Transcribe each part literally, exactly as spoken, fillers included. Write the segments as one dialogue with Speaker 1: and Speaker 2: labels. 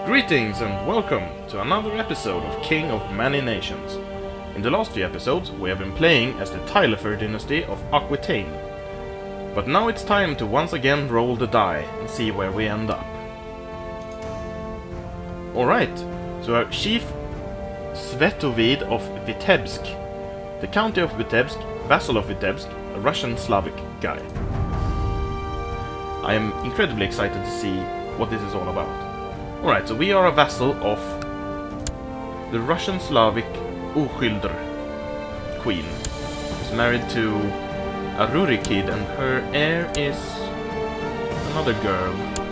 Speaker 1: Greetings and welcome to another episode of King of Many Nations. In the last few episodes we have been playing as the Tylefer dynasty of Aquitaine. But now it's time to once again roll the die and see where we end up. Alright, so our chief Svetovid of Vitebsk, the county of Vitebsk, vassal of Vitebsk, a Russian Slavic guy. I am incredibly excited to see what this is all about. Alright, so we are a vassal of the Russian Slavic Oskylder queen. She's married to a Rurikid and her heir is another girl.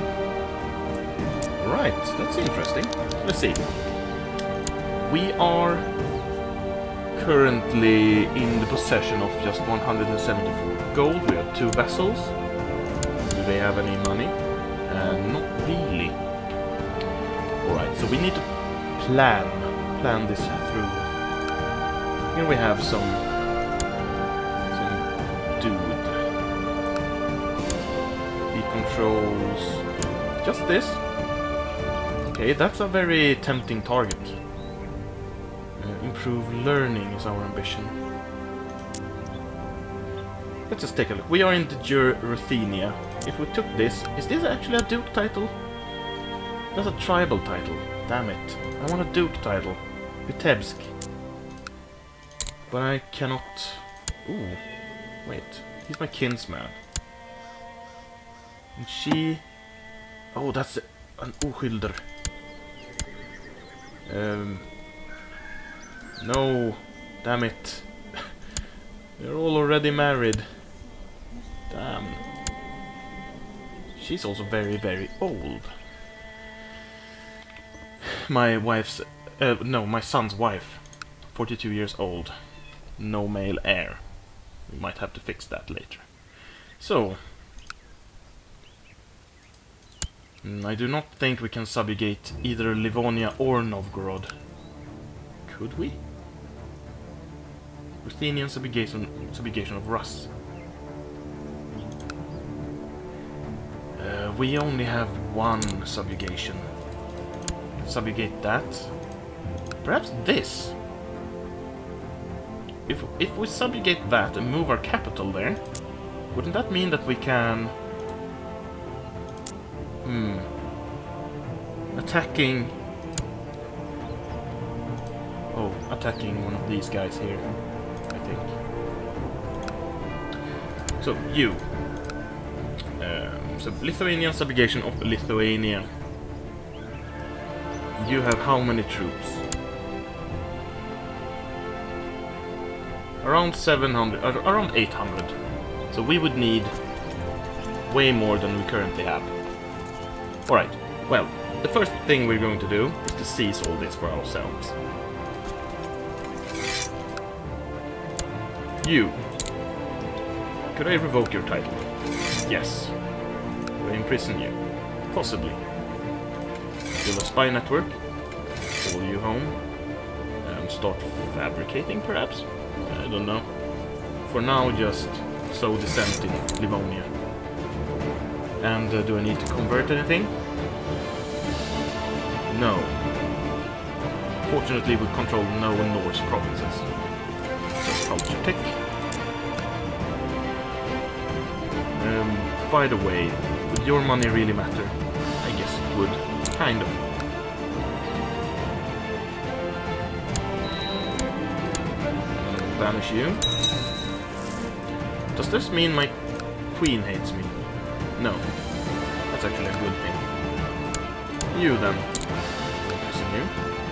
Speaker 1: Right, that's interesting. Let's see. We are currently in the possession of just one hundred seventy-four gold. We have two vassals. Do they have any money? Uh, not really. Alright, so we need to plan, plan this through. Here we have some, some dude. He controls just this. Okay, that's a very tempting target. Uh, improve learning is our ambition. Let's just take a look. We are in the Lithuania. If we took this, is this actually a duke title? That's a tribal title. Damn it. I want a duke title. Vitebsk. But I cannot... Ooh. Wait. He's my kinsman. And she... Oh, that's an Oskylder. Um... No. Damn it. They're all already married. Damn. She's also very, very old. My wife's... Uh, no, my son's wife. forty-two years old. No male heir. We might have to fix that later. So... Mm, I do not think we can subjugate either Livonia or Novgorod. Could we? Ruthenian subjugation, subjugation of Rus. Uh, we only have one subjugation. Subjugate that. Perhaps this. If if we subjugate that and move our capital there, wouldn't that mean that we can... Hmm... Attacking... Oh, attacking one of these guys here, I think. So, you. Um, so, Lithuanian subjugation of Lithuania. You have how many troops? Around seven hundred, uh, around eight hundred. So we would need way more than we currently have. Alright, well, the first thing we're going to do is to seize all this for ourselves. You. Could I revoke your title? Yes. Could I imprison you? Possibly. Build a spy network, call you home, and start fabricating, perhaps? I don't know. For now, just sow dissent in Livonia. And uh, do I need to convert anything? No. Fortunately, we control no Norse provinces. So, culture tick. Um, by the way, would your money really matter? I guess it would. Kind of. Banish you. Does this mean my queen hates me? No. That's actually a good thing. You then. Imprison you.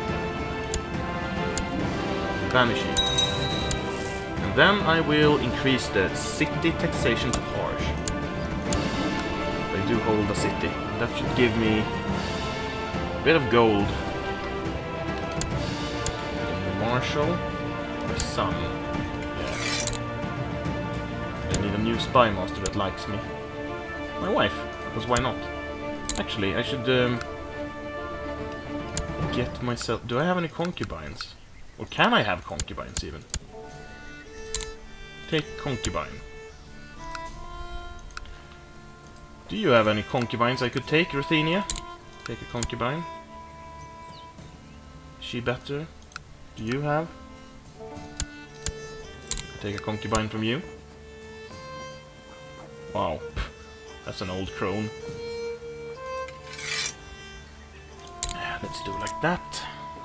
Speaker 1: Banish you. And then I will increase the city taxation to harsh. I do hold a city. That should give me bit of gold. Marshal. My son. Yeah. I need a new spy master that likes me. My wife, because why not? Actually, I should um, get myself... Do I have any concubines? Or can I have concubines even? Take concubine. Do you have any concubines I could take, Ruthenia? Take a concubine. she better? Do you have? Take a concubine from you. Wow, that's an old crone. Let's do like that.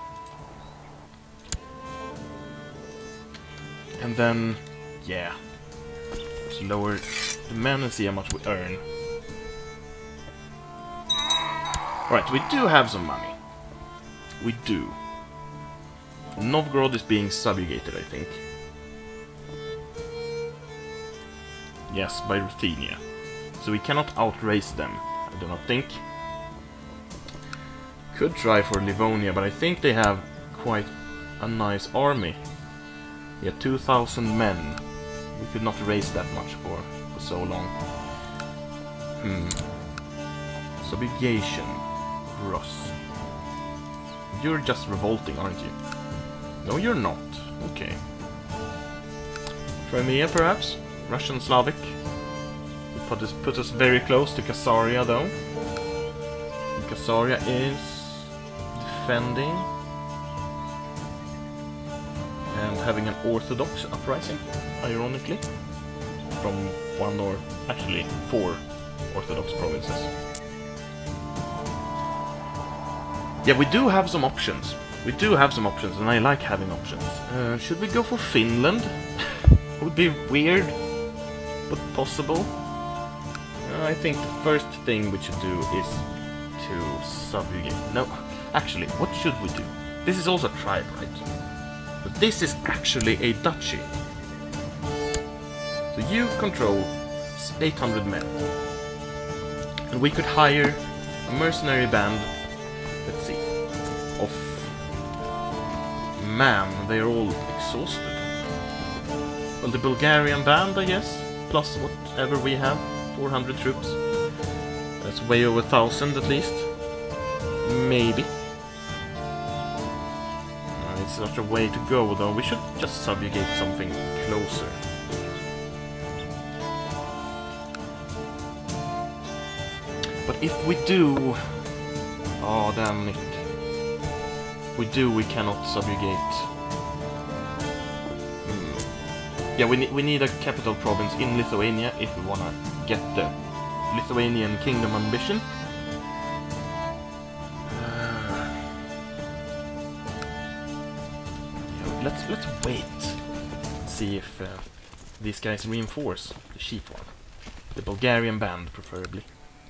Speaker 1: And then, yeah, let's lower the men and see how much we earn. Right, we do have some money. We do. Novgorod is being subjugated, I think. Yes, by Lithuania. So we cannot outrace them, I do not think. Could try for Lithuania, but I think they have quite a nice army. Yeah, two thousand men. We could not raise that much for, for so long. Hmm. Subjugation. Rus. You're just revolting, aren't you? No, you're not. Okay. Crimea, perhaps? Russian Slavic. It put us, put us very close to Khasaria, though. And Khasaria is defending and having an Orthodox uprising, ironically, from one or actually four Orthodox provinces. Yeah, we do have some options. We do have some options, and I like having options. Uh, should we go for Finland? It would be weird, but possible. Uh, I think the first thing we should do is to subjugate. No, actually, what should we do? This is also a tribe, right? But this is actually a duchy. So you control eight hundred men. And we could hire a mercenary band. Let's see. Of... Man, they're all exhausted. Well, the Bulgarian band, I guess. Plus whatever we have. four hundred troops. That's way over a thousand at least. Maybe. Uh, it's such a way to go, though. We should just subjugate something closer. But if we do... Oh, damn it. If we do, we cannot subjugate. Hmm. Yeah, we, ne we need a capital province in Lithuania if we want to get the Lithuanian kingdom ambition. Uh, yeah, let's, let's wait. See if uh, these guys reinforce the sheep one. The Bulgarian band, preferably.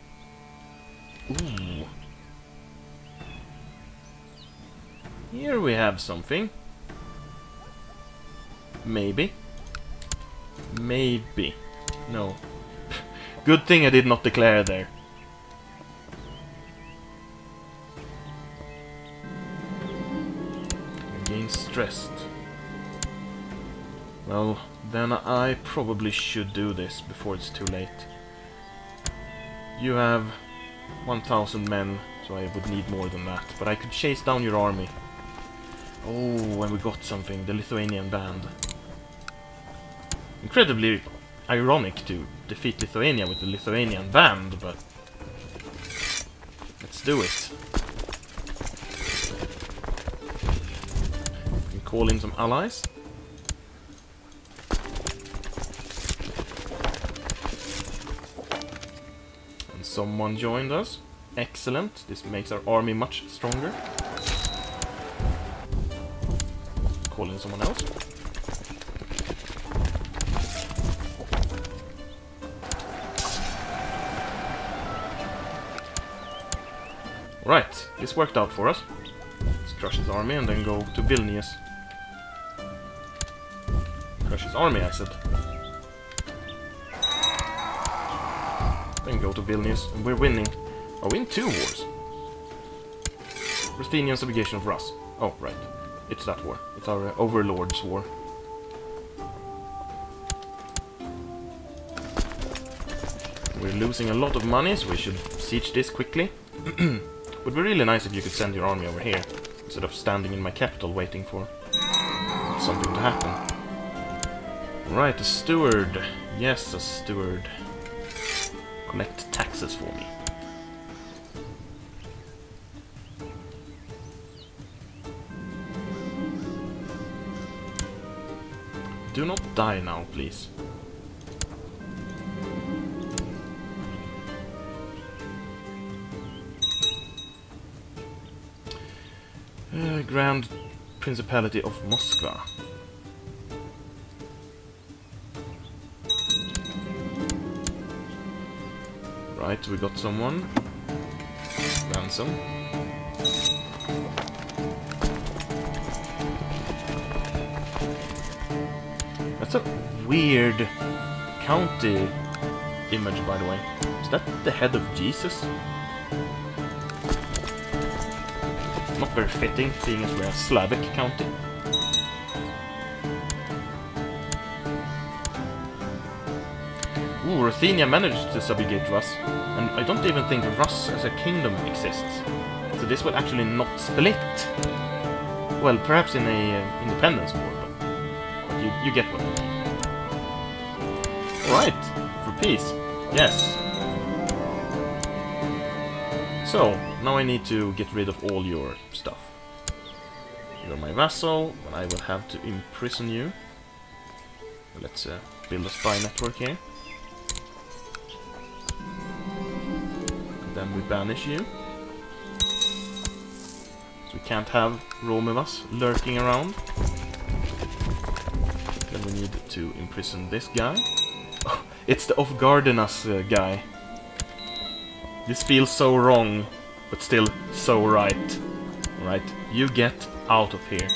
Speaker 1: Ooh. Here we have something. Maybe. Maybe. No. Good thing I did not declare there. Again stressed. Well, then I probably should do this before it's too late. You have one thousand men, so I would need more than that. But I could chase down your army. Oh, and we got something, the Lithuanian band. Incredibly ironic to defeat Lithuania with the Lithuanian band, but let's do it. We can call in some allies. And someone joined us. Excellent. This makes our army much stronger. Call in someone else. Right, this worked out for us. Let's crush his army and then go to Vilnius. Crush his army, I said. Then go to Vilnius, and we're winning. Are we in two wars? Ruthenian subjugation of Rus. Oh, right. It's that war. It's our uh, overlord's war. We're losing a lot of money, so we should siege this quickly. Would be really nice if you could send your army over here, instead of standing in my capital waiting for something to happen. Right, a steward. Yes, a steward. Collect taxes for me. Do not die now, please. Uh, Grand Principality of Moskva. Right, we got someone. Ransom. That's a weird county image, by the way. Is that the head of Jesus? Not very fitting, seeing as we're a Slavic county. Ooh, Ruthenia managed to subjugate Rus, and I don't even think Rus as a kingdom exists. So this will actually not split. Well, perhaps in a uh, independence war, but, but you, you get what I mean. Alright, for peace. Yes. So, now I need to get rid of all your stuff. You're my vassal, but I will have to imprison you. Let's uh, build a spy network here. And then we banish you. So we can't have Romivas lurking around. Then we need to imprison this guy. Oh, it's the off-guarding-us uh, guy. This feels so wrong, but still so right. Right, you get out of here.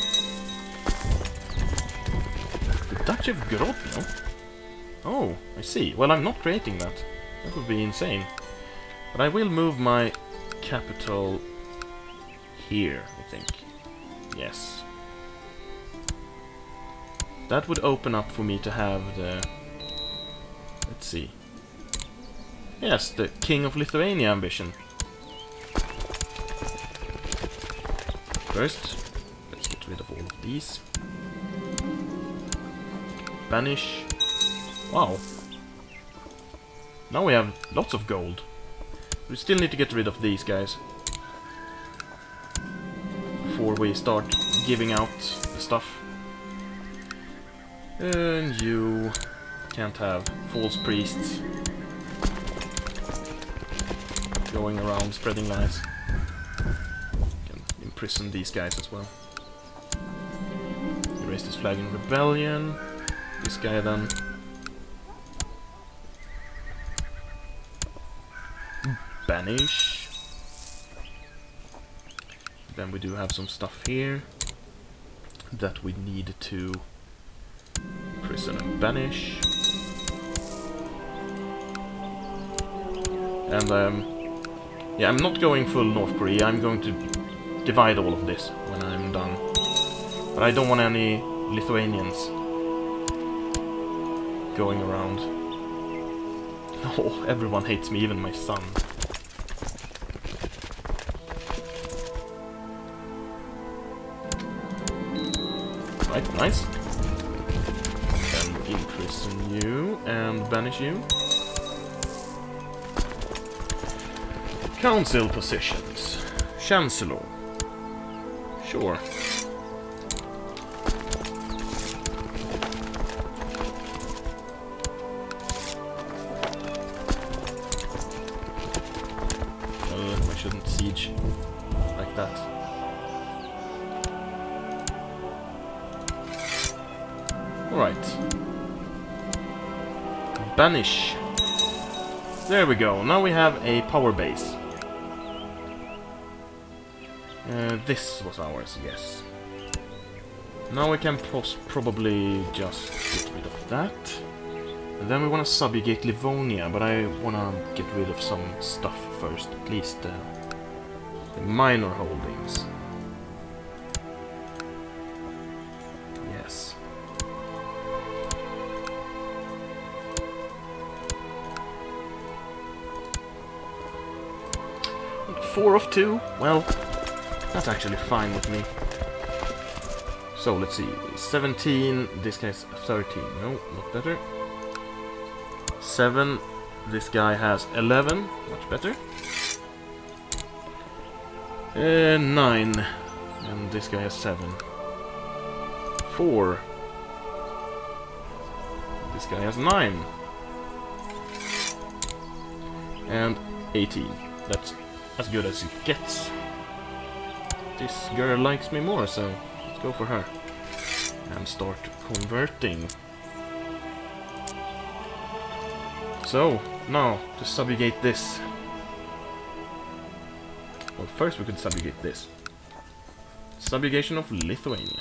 Speaker 1: The Duchy of Grodno? Oh, I see. Well, I'm not creating that. That would be insane. But I will move my capital here, I think. Yes. That would open up for me to have the... Let's see. Yes, the King of Lithuania ambition. First, let's get rid of all of these. Banish. Wow. Now we have lots of gold. We still need to get rid of these guys before we start giving out the stuff. And you can't have false priests going around spreading lies. Can imprison these guys as well. Erase this flag in rebellion. This guy then. Banish. Then we do have some stuff here that we need to imprison and banish. And um yeah, I'm not going full North Korea, I'm going to divide all of this when I'm done. But I don't want any Lithuanians going around. Oh, everyone hates me, even my son. Right, nice. Then imprison you and banish you. Council positions. Chancellor. Sure. Well, I shouldn't siege like that. Alright. Banish. There we go. Now we have a power base. Uh, this was ours, yes. Now we can pos probably just get rid of that. And then we want to subjugate Livonia, but I want to get rid of some stuff first, at least uh, the minor holdings. Yes. Four of two? Well, that's actually fine with me. So, let's see. seventeen, this guy's thirteen. No, not better. seven, this guy has eleven. Much better. Uh, nine, and this guy has seven. four. This guy has nine. And eighteen. That's as good as it gets. This girl likes me more, so let's go for her. And start converting. So, now, to subjugate this. Well, first we could subjugate this. Subjugation of Lithuania.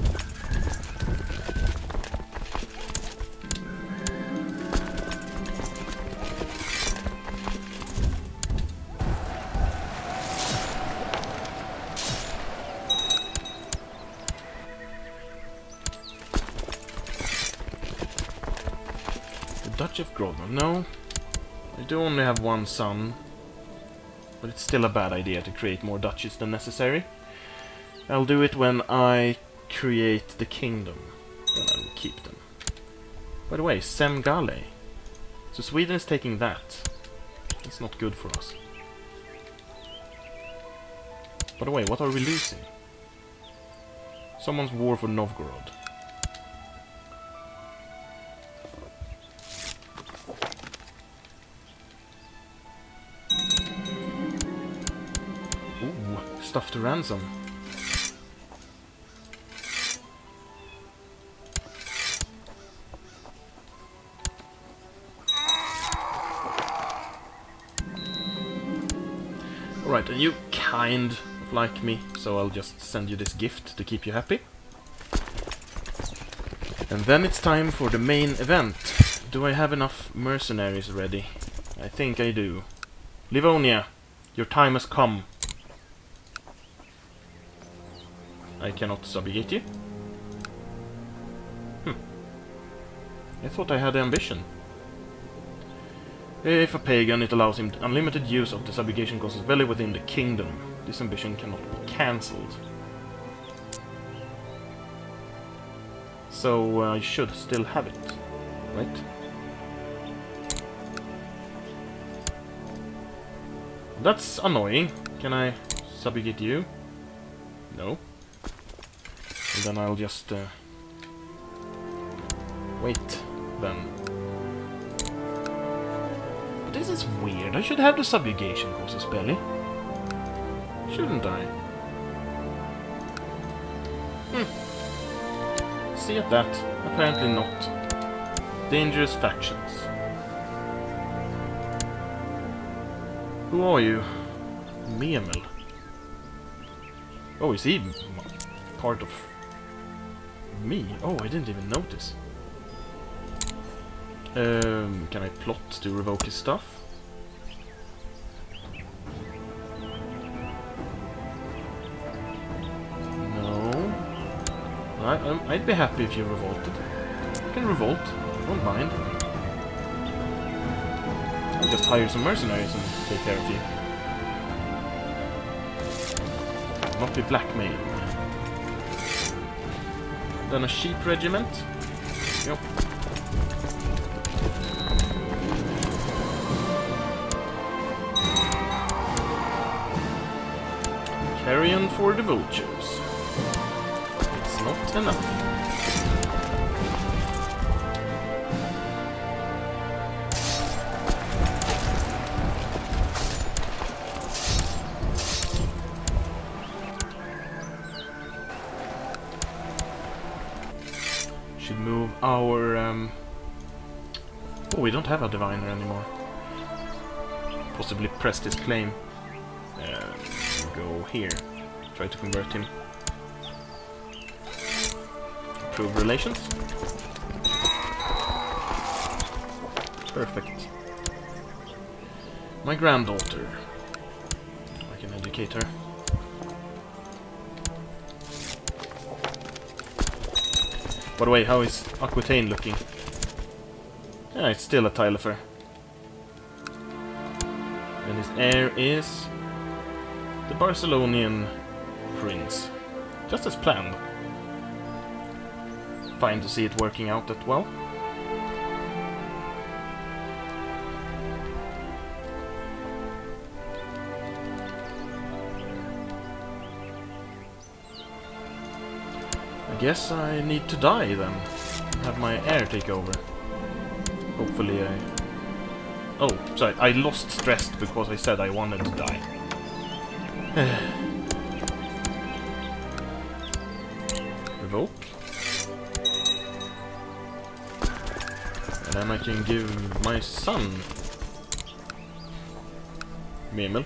Speaker 1: Duchy of Grodno. No, I do only have one son, but it's still a bad idea to create more duchies than necessary. I'll do it when I create the kingdom, then I will keep them. By the way, Semgale. So Sweden is taking that. That's not good for us. By the way, what are we losing? Someone's war for Novgorod. Stuff to ransom. Alright, and you kind of like me, so I'll just send you this gift to keep you happy. And then it's time for the main event. Do I have enough mercenaries ready? I think I do. Livonia, your time has come. I cannot subjugate you. Hmm. I thought I had the ambition. If a pagan, it allows him unlimited use of the subjugation causes value within the kingdom. This ambition cannot be cancelled. So uh, I should still have it, right? That's annoying. Can I subjugate you? No. And then I'll just uh, wait then. But this is weird. I should have the subjugation causes belly. Shouldn't I? Hmm. See at that. Apparently not. Dangerous factions. Who are you? Memel. Oh, is he part of me? Oh, I didn't even notice. Um, can I plot to revoke his stuff? No. I, um, I'd be happy if you revolted. You can revolt. Don't mind. I'll just hire some mercenaries and take care of you. Not be blackmailed. Then a sheep regiment. Yep. Carrion for the vultures. It's not enough. Should move our... Um... Oh, we don't have a diviner anymore. Possibly press this claim. Uh, go here. Try to convert him. Improve relations. Perfect. My granddaughter. I can educate her. By the way, how is Aquitaine looking? Yeah, it's still a Tylefer. And his heir is the Barcelonian prince. Just as planned. Fine to see it working out that well. I guess I need to die then. Have my heir take over. Hopefully I... Oh, sorry, I lost stress because I said I wanted to die. Revoke. And then I can give my son Memel.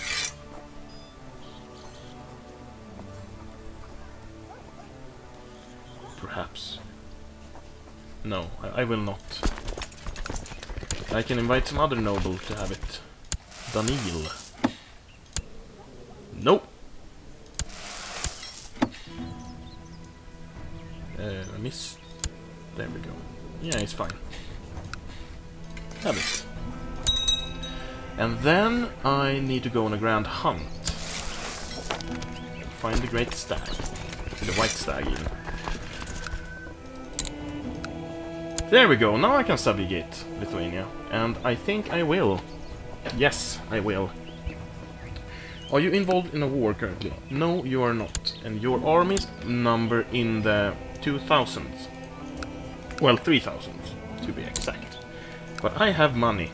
Speaker 1: Perhaps. No, I, I will not. I can invite some other noble to have it. Daniel. Nope. Uh, I miss. There we go. Yeah, it's fine. Have it. And then I need to go on a grand hunt. Find the great stag. The white stag even. There we go, now I can subjugate Lithuania. And I think I will. Yes, I will. Are you involved in a war currently? No, you are not. And your armies number in the two thousands. Well, three thousands, to be exact. But I have money.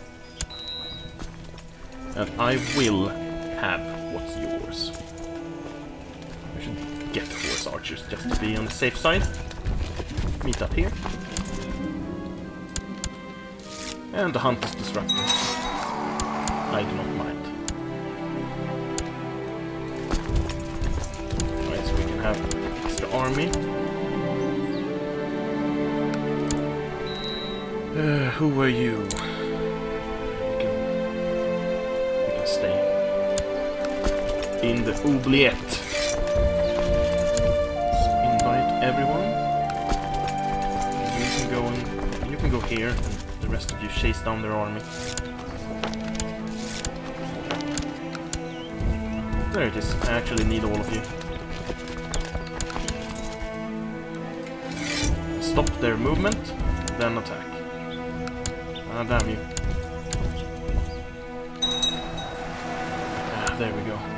Speaker 1: And I will have what's yours. I should get horse archers just to be on the safe side. Meet up here. And the hunt is disrupted. I do not mind. Right, so we can have extra army. Uh, who are you? You can, you can stay in the oubliette. Let's invite everyone. You can go and you can go here, and the rest of you chase down their army. There it is. I actually need all of you. Stop their movement, then attack. Ah, damn you. Ah, there we go.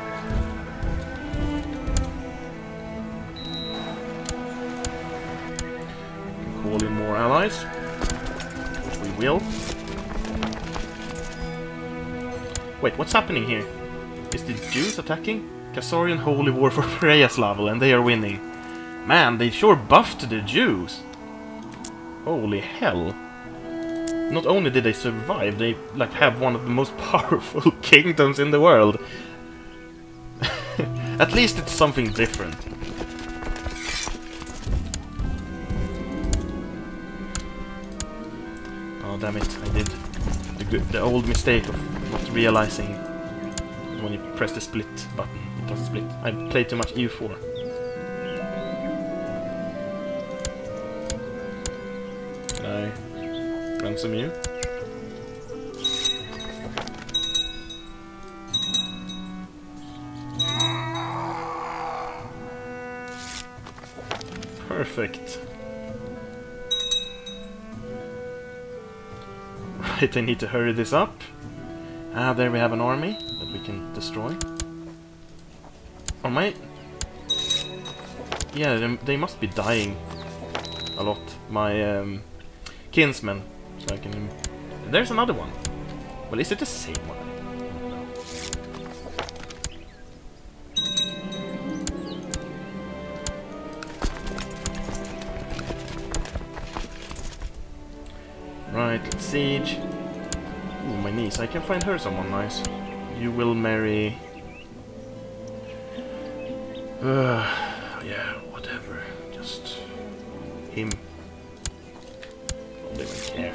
Speaker 1: We can call in more allies, which we will. Wait, what's happening here? Is the Jews attacking? Khazarian Holy War for Preyaslav, and they are winning. Man, they sure buffed the Jews. Holy hell. Not only did they survive, they like have one of the most powerful kingdoms in the world. At least it's something different. Oh damn it, I did the, good, the old mistake of not realizing when you press the split button, it doesn't split. I played too much E U four. Can I ransom you? Perfect. Right, I need to hurry this up. Ah, there we have an army that we can destroy. Or my... Yeah, they, they must be dying a lot. My um, kinsmen. So I can... There's another one. Well, is it the same one? Right, let's siege. Ooh, my niece. I can find her someone nice. You will marry... Uh, yeah, whatever. Just... him. I don't even care.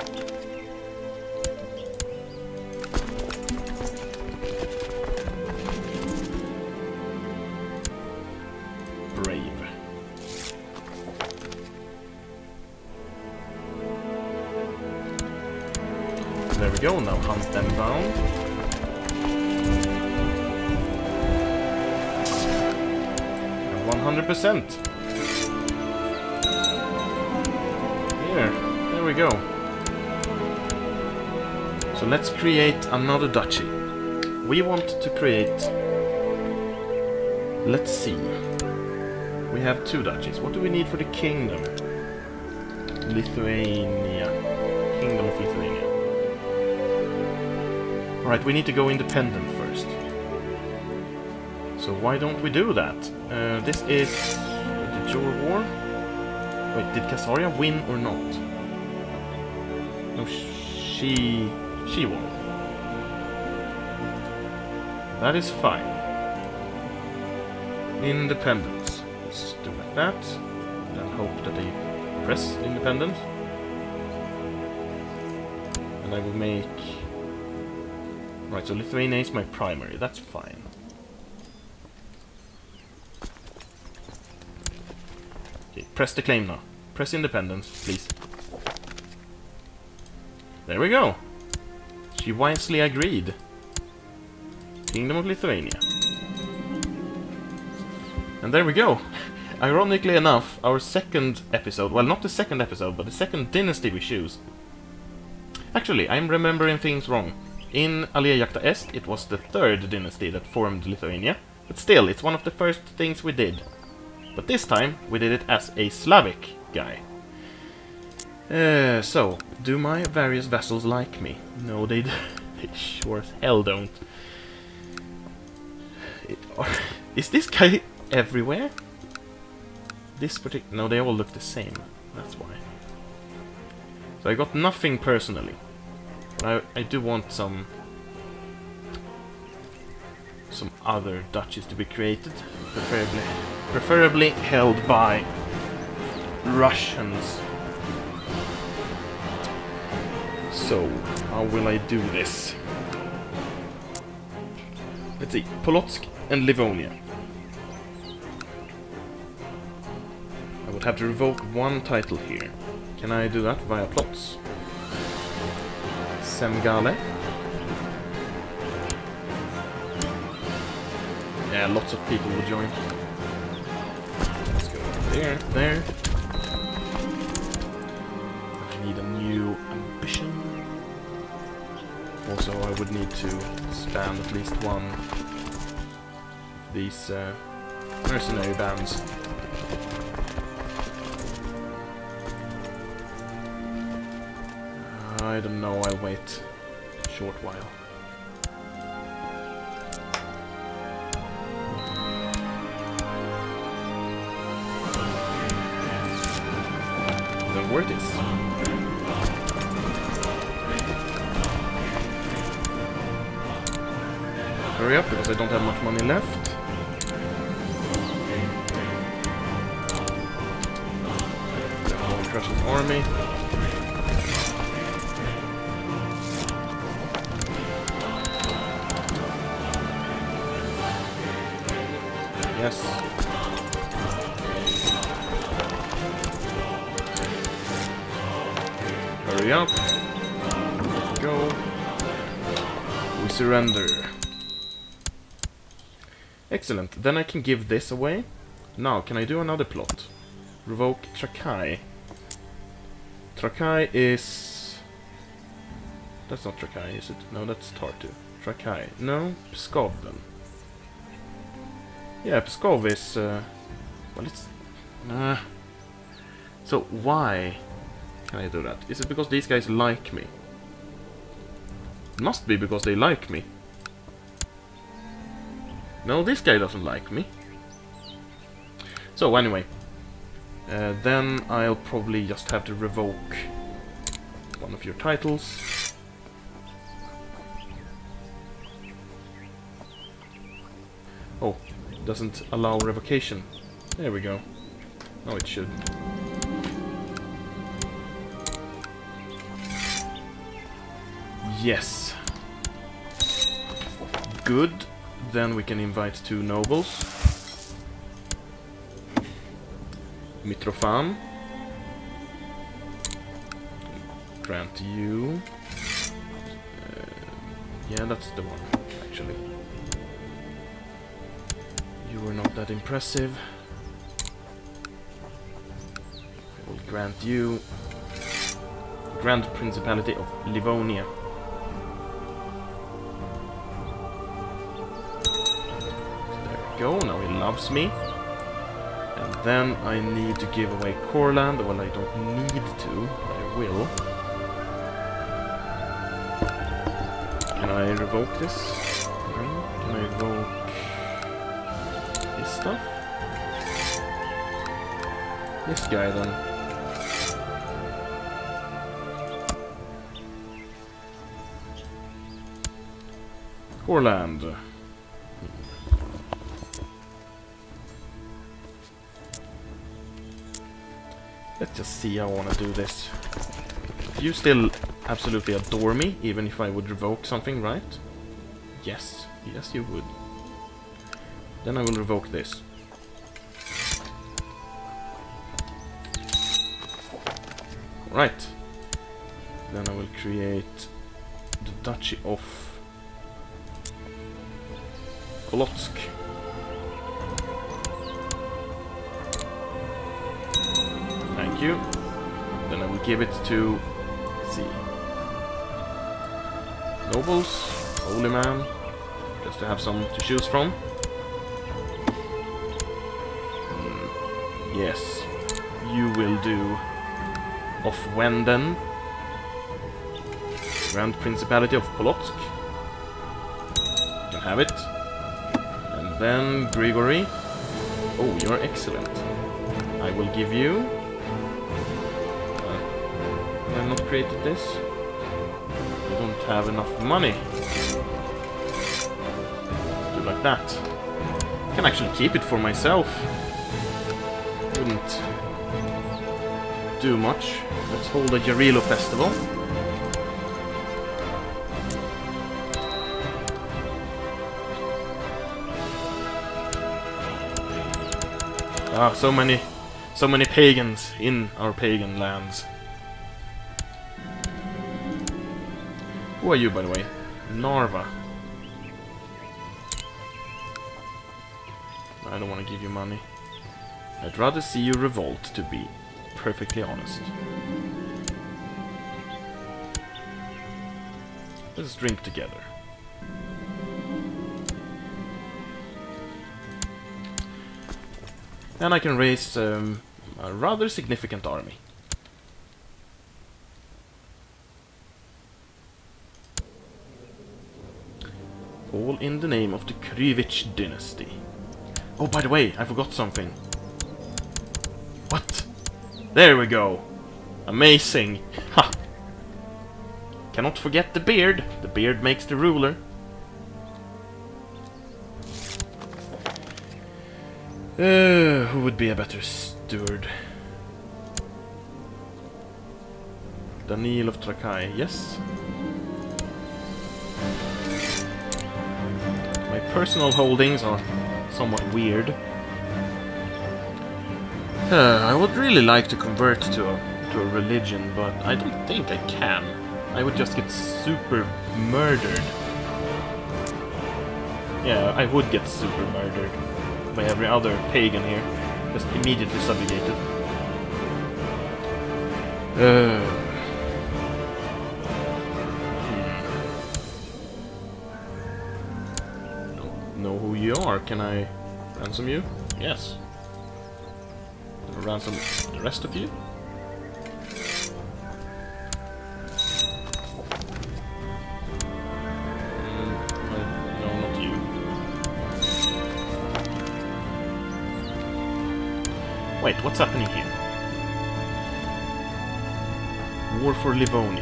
Speaker 1: Brave. There we go, now hunt them down. And one hundred percent. Here, there we go. So let's create another duchy. We want to create... Let's see. We have two duchies. What do we need for the kingdom? Lithuania. Kingdom of Lithuania. Alright, we need to go independent first. So why don't we do that? Uh, this is the Jor War. Wait, did Kasaria win or not? No, she... she won. That is fine. Independence. Let's do like that. Then hope that they press independence. And I will make... Right, so Lithuania is my primary. That's fine. Okay, press the claim now. Press independence, please. There we go. She wisely agreed. Kingdom of Lithuania. And there we go. Ironically enough, our second episode, well, not the second episode, but the second dynasty we choose. Actually, I'm remembering things wrong. In Alea Iacta Est, it was the third dynasty that formed Lithuania, but still, it's one of the first things we did. But this time, we did it as a Slavic guy. Uh, so, do my various vassals like me? No, they, they sure as hell don't. It, is this guy everywhere? This particular... No, they all look the same. That's why. So I got nothing personally. But I, I do want some... some other duchies to be created. Preferably, preferably held by Russians. So, how will I do this? Let's see. Polotsk and Livonia. I would have to revoke one title here. Can I do that via plots? Semgale. Yeah, lots of people will join. Let's go there, there. I need a new ambition. Also, I would need to spam at least one of these uh, mercenary bands. I don't know, I'll wait a short while. Then where it is. Hurry up, because I don't have much money left. Crush his army. Yes. Hurry up. Go. We surrender. Excellent. Then I can give this away. Now, can I do another plot? Revoke Trakai. Trakai is... That's not Trakai, is it? No, that's Tartu. Trakai. No, Pskov then. Yeah, Pskov is... Uh, well, it's... Uh, so, why can I do that? Is it because these guys like me? It must be because they like me. No, this guy doesn't like me. So, anyway. Uh, then I'll probably just have to revoke one of your titles. Oh, it doesn't allow revocation. There we go. No, it should. Yes. Good. Then we can invite two nobles. Mitrofan. Grant you. Uh, yeah, that's the one, actually. You were not that impressive. I will grant you Grand Principality of Livonia. So there we go, now he loves me. And then I need to give away core land. Well, I don't need to, but I will. Can I revoke this? No. Can I revoke this stuff? This guy then. Core land. Let's just see how I want to do this. You still absolutely adore me, even if I would revoke something, right? Yes. Yes, you would. Then I will revoke this. Right. Then I will create the Duchy of Polotsk. Thank you. Then I will give it to, let's see, nobles, holy man, just to have some to choose from. Mm, yes, you will do of Wenden, Grand Principality of Polotsk. You can have it. And then Grigory. Oh, you're excellent. I will give you. Uh, I have not created this. I don't have enough money. Let's do like that. I can actually keep it for myself. Wouldn't do much. Let's hold a Jarilo festival. Ah, so many, so many pagans in our pagan lands. Who are you, by the way? Narva. I don't want to give you money. I'd rather see you revolt, to be perfectly honest. Let's drink together. And I can raise um, a rather significant army. All in the name of the Kryvich dynasty. Oh, by the way, I forgot something. What? There we go. Amazing. Ha! Cannot forget the beard. The beard makes the ruler. Uh, who would be a better steward? Daniel of Trakai, yes. My personal holdings are somewhat weird. Uh, I would really like to convert to a, to a religion, but I don't think I can. I would just get super murdered. Yeah, I would get super murdered by every other pagan here. Just immediately subjugated. Uh, hmm. Don't know who you are. Can I ransom you? Yes. Can I ransom the rest of you? Wait, what's happening here? War for Lithuania.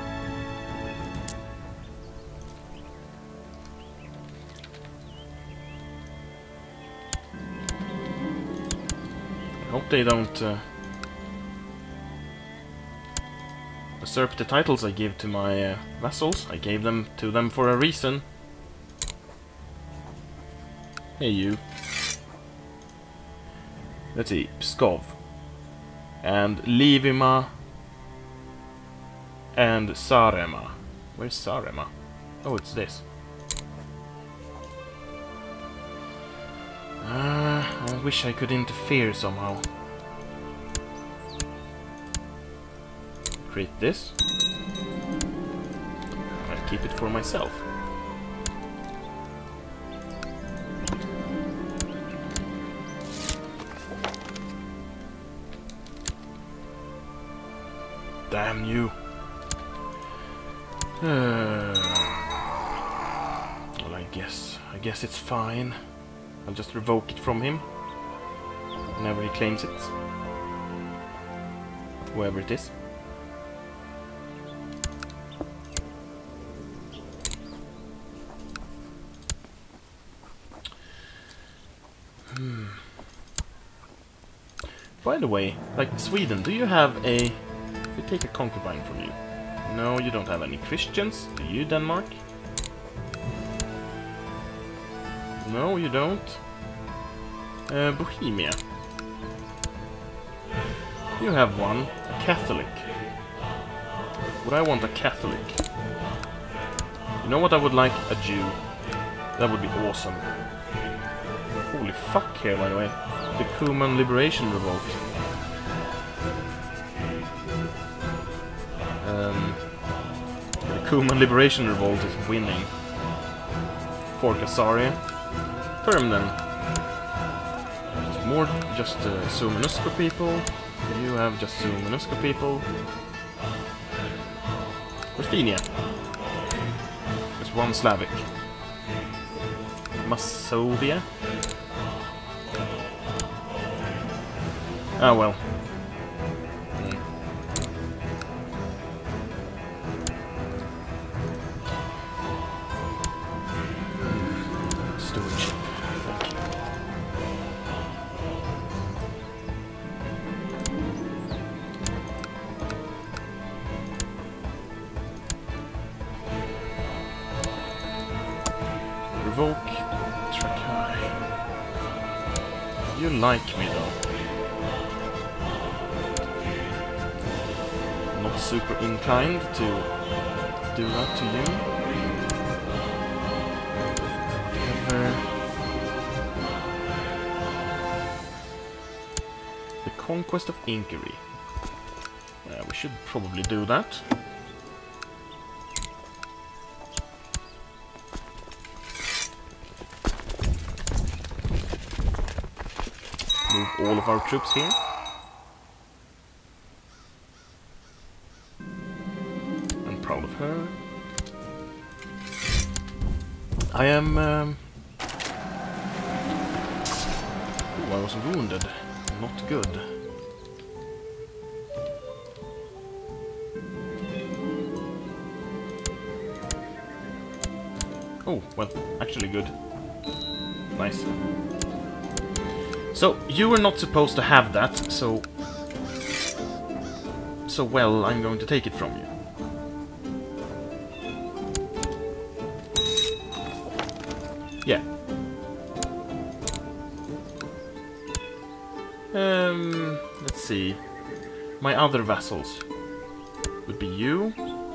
Speaker 1: I hope they don't uh, usurp the titles I give to my uh, vassals. I gave them to them for a reason. Hey, you. Let's see, Pskov, and Livima, and Sarema. Where's Sarema? Oh, it's this. Uh, I wish I could interfere somehow. Create this. I'll keep it for myself. Damn you. Uh, well, I guess, I guess it's fine. I'll just revoke it from him whenever he claims it. Whoever it is. Hmm. By the way, like Sweden, do you have a... If we take a concubine from you. No, you don't have any Christians. Do you, Denmark? No, you don't. Uh, Bohemia. You have one. A Catholic. Would I want a Catholic? You know what I would like? A Jew. That would be awesome. Holy fuck here, by the way. The Cuman Liberation Revolt. Um, the Cuman Liberation Revolt is winning. For Kasaria. Perm then. Just more, just uh, Sumenuska people. You have just Sumenuska people. Ruthenia. There's one Slavic. Masovia. Ah well. Mm. Stewardship. Thank you. Revoke Trakai. You like me though. Not super inclined to do that to you. Whatever. The Conquest of Inquiry. Uh, we should probably do that. Move all of our troops here. I'm proud of her. I am... Um... Ooh, I was wounded. Not good. Oh, well, actually good. Nice. So, you were not supposed to have that, so... So, well, I'm going to take it from you. Yeah. Um, let's see. My other vassals would be you.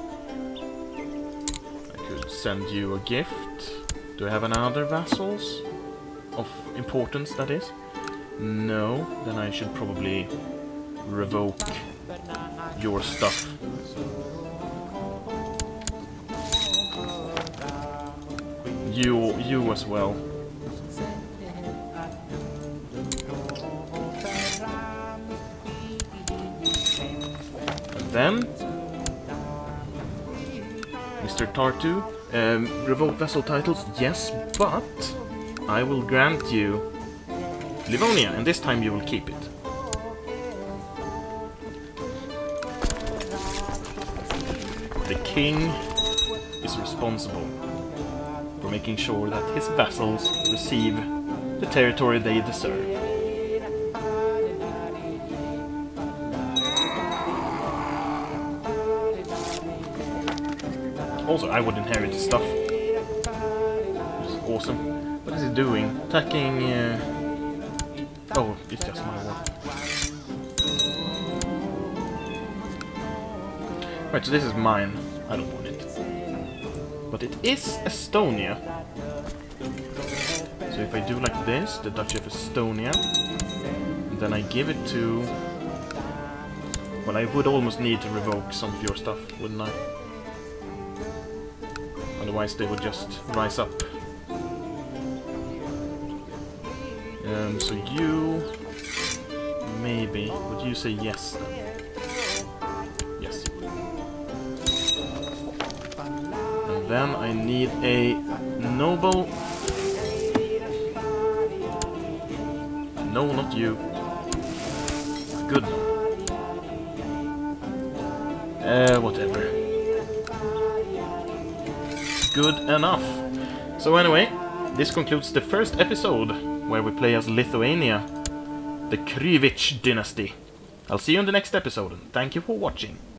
Speaker 1: I could send you a gift. Do I have any other vassals? Of importance, that is? No, then I should probably revoke your stuff. You, you as well. And then, Mister Tartu, um, revoke vassal titles, yes, but I will grant you Livonia, and this time you will keep it. The king is responsible for making sure that his vassals receive the territory they deserve. Also, I would inherit his stuff, which is awesome. What is he doing? Attacking... Uh, Oh, it's just my one. Right, so this is mine. I don't want it. But it is Estonia. So if I do like this, the Duchy of Estonia, and then I give it to... Well, I would almost need to revoke some of your stuff, wouldn't I? Otherwise they would just rise up. Um, so you... Maybe... Would you say yes then? Yes, you then I need a noble. No, not you. Good. Uh, whatever. Good enough. So anyway, this concludes the first episode where we play as Lithuania, the Kryvich dynasty. I'll see you in the next episode, and thank you for watching.